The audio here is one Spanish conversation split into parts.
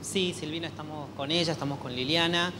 Sí, Silvina, estamos con ella, estamos con Liliana.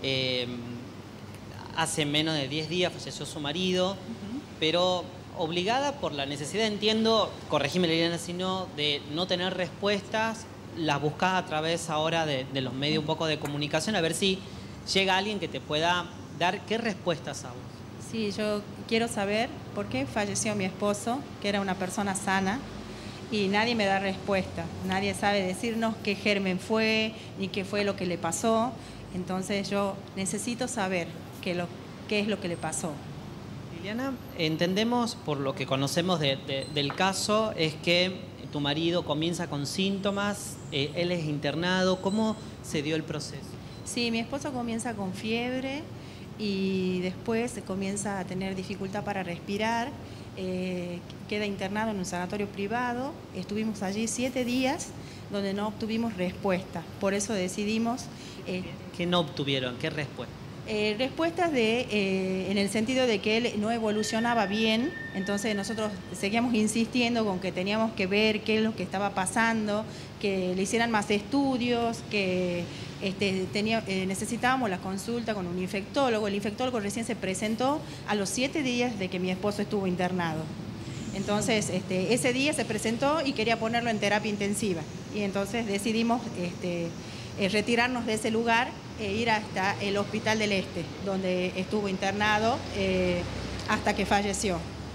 Hace menos de 10 días falleció su marido, pero obligada por la necesidad, entiendo, corregime Liliana si no, de no tener respuestas, las buscás a través ahora de los medios un poco de comunicación, a ver si llega alguien que te pueda dar qué respuestas a vos. Sí, yo quiero saber por qué falleció mi esposo, que era una persona sana, y nadie me da respuesta. Nadie sabe decirnos qué germen fue, ni qué fue lo que le pasó. Entonces yo necesito saber qué es lo que le pasó. Liliana, entendemos por lo que conocemos del caso, es que tu marido comienza con síntomas, él es internado. ¿Cómo se dio el proceso? Sí, mi esposo comienza con fiebre y después comienza a tener dificultad para respirar. Queda internado en un sanatorio privado. Estuvimos allí 7 días donde no obtuvimos respuesta. Por eso decidimos... ¿Qué no obtuvieron? ¿Qué respuesta? Respuestas en el sentido de que él no evolucionaba bien, entonces nosotros seguíamos insistiendo con que teníamos que ver qué es lo que estaba pasando, que le hicieran más estudios, que necesitábamos la consulta con un infectólogo. El infectólogo recién se presentó a los 7 días de que mi esposo estuvo internado. Entonces, ese día se presentó y quería ponerlo en terapia intensiva. Y entonces decidimos retirarnos de ese lugar e ir hasta el Hospital del Este, donde estuvo internado hasta que falleció.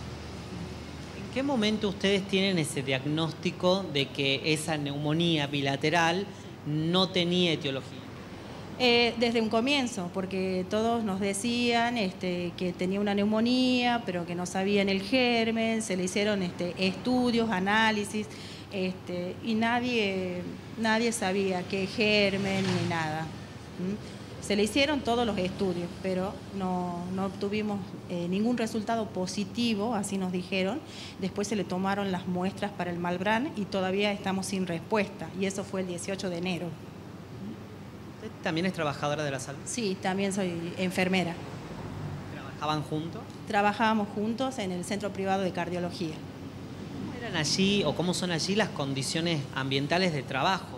¿En qué momento ustedes tienen ese diagnóstico de que esa neumonía bilateral no tenía etiología? Desde un comienzo, porque todos nos decían que tenía una neumonía, pero que no sabían el germen, se le hicieron estudios, análisis, y nadie sabía qué germen ni nada. Se le hicieron todos los estudios, pero no obtuvimos ningún resultado positivo, así nos dijeron. Después se le tomaron las muestras para el Malbrán y todavía estamos sin respuesta, y eso fue el 18 de enero. ¿Usted también es trabajadora de la salud? Sí, también soy enfermera. ¿Trabajaban juntos? Trabajábamos juntos en el Centro Privado de Cardiología. ¿Cómo eran allí o cómo son allí las condiciones ambientales de trabajo?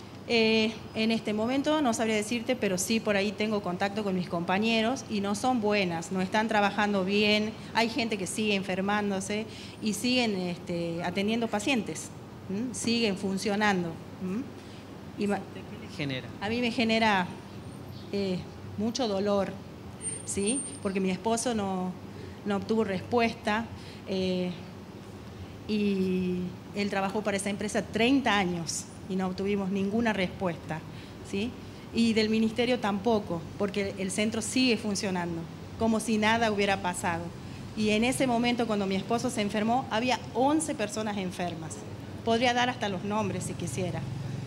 En este momento no sabría decirte, pero sí por ahí tengo contacto con mis compañeros y no son buenas, no están trabajando bien, hay gente que sigue enfermándose y siguen atendiendo pacientes, siguen funcionando. ¿Qué le genera? A mí me genera mucho dolor, ¿sí? Porque mi esposo no obtuvo respuesta y él trabajó para esa empresa 30 años. Y no obtuvimos ninguna respuesta, ¿sí? Y del ministerio tampoco, porque el centro sigue funcionando, como si nada hubiera pasado. Y en ese momento, cuando mi esposo se enfermó, había 11 personas enfermas. Podría dar hasta los nombres si quisiera.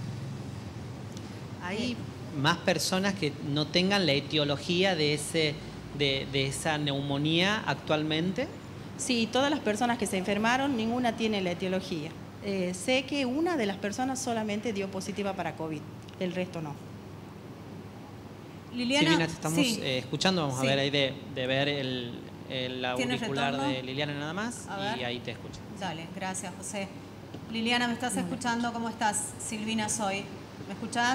¿Hay más personas que no tengan la etiología de esa neumonía actualmente? Sí, todas las personas que se enfermaron, ninguna tiene la etiología. Sé que una de las personas solamente dio positiva para COVID, el resto no. Liliana, Silvina, te estamos escuchando, vamos a ver ahí de ver el auricular retorno? de Liliana nada más y ahí te escucho. Dale, gracias José. Liliana, ¿me estás escuchando? ¿Cómo estás? Silvina soy. ¿Me escuchás?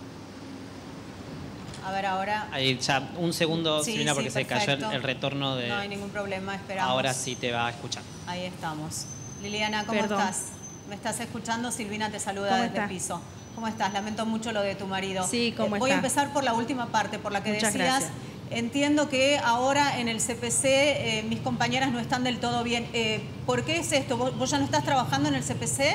A ver ahora. Ahí ya un segundo, Sí, Silvina, porque se perfecto. cayó el retorno de... No hay ningún problema, esperamos. Ahora sí te va a escuchar. Ahí estamos. Liliana, ¿cómo estás? ¿Me estás escuchando? Silvina te saluda desde el piso. ¿Cómo estás? Lamento mucho lo de tu marido. Sí, ¿cómo Voy a está? empezar por la última parte, por la que Muchas decías. gracias. Entiendo que ahora en el CPC mis compañeras no están del todo bien. ¿Por qué es esto? ¿Vos ya no estás trabajando en el CPC?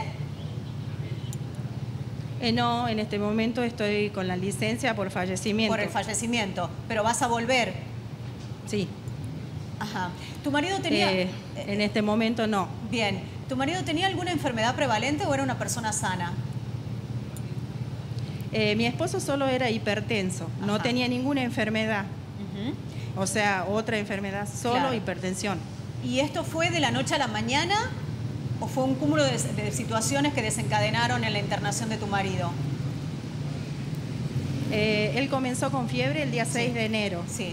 No, en este momento estoy con la licencia por fallecimiento. Por el fallecimiento. ¿Pero vas a volver? Sí. Ajá. ¿Tu marido tenía...? En este momento no. Bien. ¿Tu marido tenía alguna enfermedad prevalente o era una persona sana? Mi esposo solo era hipertenso, no tenía ninguna enfermedad. O sea, otra enfermedad, solo hipertensión. ¿Y esto fue de la noche a la mañana o fue un cúmulo de situaciones que desencadenaron en la internación de tu marido? Él comenzó con fiebre el día 6 de enero. Sí.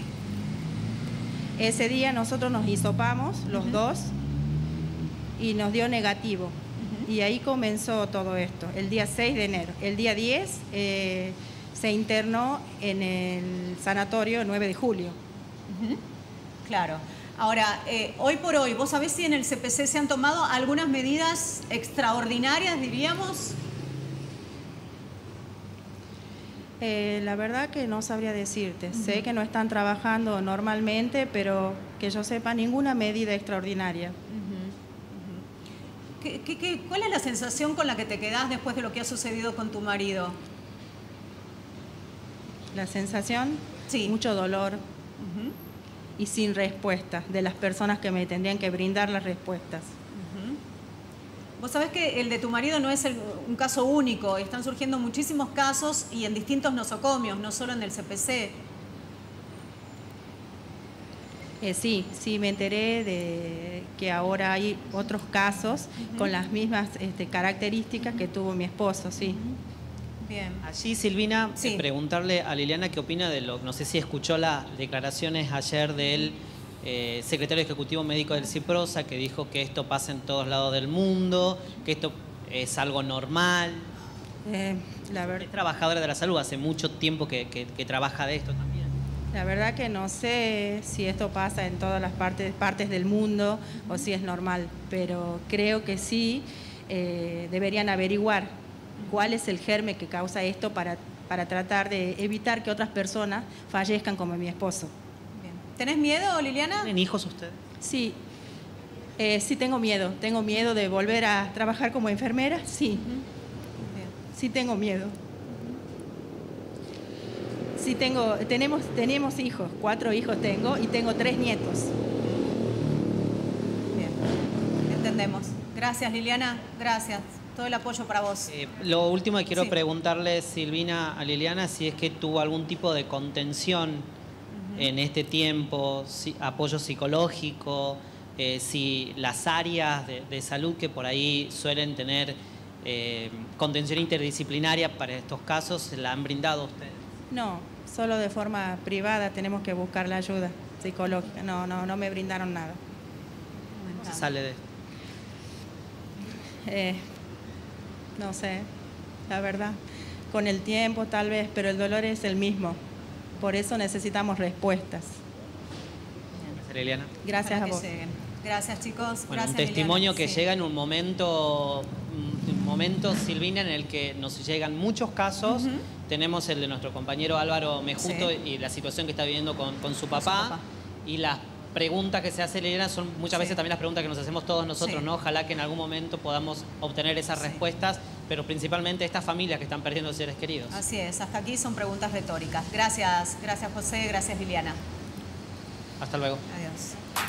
Ese día nosotros nos hisopamos, los dos, y nos dio negativo. Y ahí comenzó todo esto, el día 6 de enero. El día 10 se internó en el sanatorio 9 de julio. Claro. Ahora, hoy por hoy, ¿vos sabés si en el CPC se han tomado algunas medidas extraordinarias, diríamos? La verdad que no sabría decirte. Sé que no están trabajando normalmente, pero que yo sepa ninguna medida extraordinaria. ¿Cuál es la sensación con la que te quedás después de lo que ha sucedido con tu marido? La sensación, sí, mucho dolor y sin respuestas de las personas que me tendrían que brindar las respuestas. Vos sabés que el de tu marido no es un caso único, están surgiendo muchísimos casos y en distintos nosocomios, no solo en el CPC. Sí, me enteré de que ahora hay otros casos con las mismas características que tuvo mi esposo, sí. Bien. Allí, Silvina, sí, preguntarle a Liliana qué opina de lo, no sé si escuchó las declaraciones ayer del secretario ejecutivo médico del CIPROSA, que dijo que esto pasa en todos lados del mundo, que esto es algo normal. La verdad, es trabajadora de la salud, hace mucho tiempo que trabaja de esto también. La verdad que no sé si esto pasa en todas las partes del mundo o si es normal, pero creo que sí deberían averiguar cuál es el germen que causa esto para tratar de evitar que otras personas fallezcan como mi esposo. Bien. ¿Tenés miedo, Liliana? ¿Tienen hijos ustedes? Sí, sí tengo miedo de volver a trabajar como enfermera, sí. Bien. Sí tengo miedo. Sí tenemos hijos, 4 hijos tengo y tengo 3 nietos. Bien, entendemos. Gracias, Liliana, gracias. Todo el apoyo para vos. Lo último que quiero preguntarle, Silvina, a Liliana, si es que tuvo algún tipo de contención en este tiempo, apoyo psicológico, si las áreas de salud que por ahí suelen tener contención interdisciplinaria para estos casos, ¿la han brindado a ustedes? No, solo de forma privada tenemos que buscar la ayuda psicológica. No me brindaron nada. ¿Cómo se sale de esto? No sé, la verdad. Con el tiempo tal vez, pero el dolor es el mismo. Por eso necesitamos respuestas. Gracias, Liliana. Gracias a vos. Gracias, chicos. Bueno, gracias, un testimonio Liliana. que llega en un momento, Silvina, en el que nos llegan muchos casos. Tenemos el de nuestro compañero Álvaro Mejuto y la situación que está viviendo con su papá. Y las preguntas que se hace Liliana son muchas veces también las preguntas que nos hacemos todos nosotros, ¿no? Ojalá que en algún momento podamos obtener esas respuestas, pero principalmente estas familias que están perdiendo seres queridos. Así es, hasta aquí son preguntas retóricas. Gracias, gracias José, gracias Liliana. Hasta luego. Adiós.